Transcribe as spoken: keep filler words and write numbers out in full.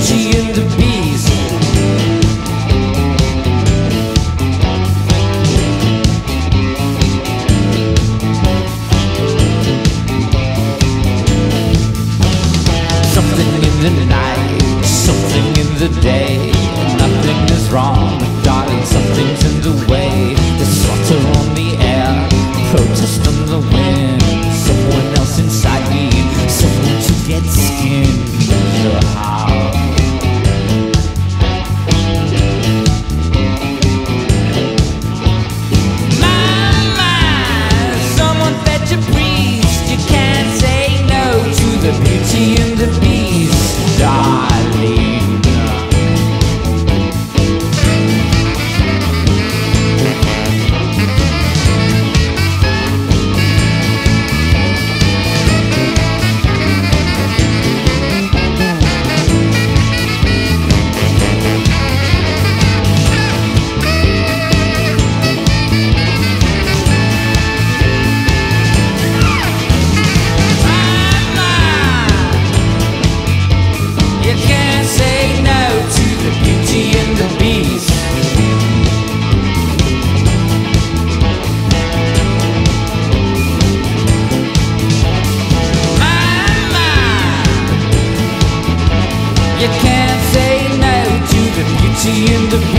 Beauty and the Beast. Something in the night, something in the day. Nothing is wrong, but darling, something's in the way. There's slaughter on the air, protest on the wind. Someone else inside me, someone to get skinned. So how? My, my, someone fetch a priest. You can't say no to the Beauty and the Beast, darling. You can't say no to the Beauty and the Beast.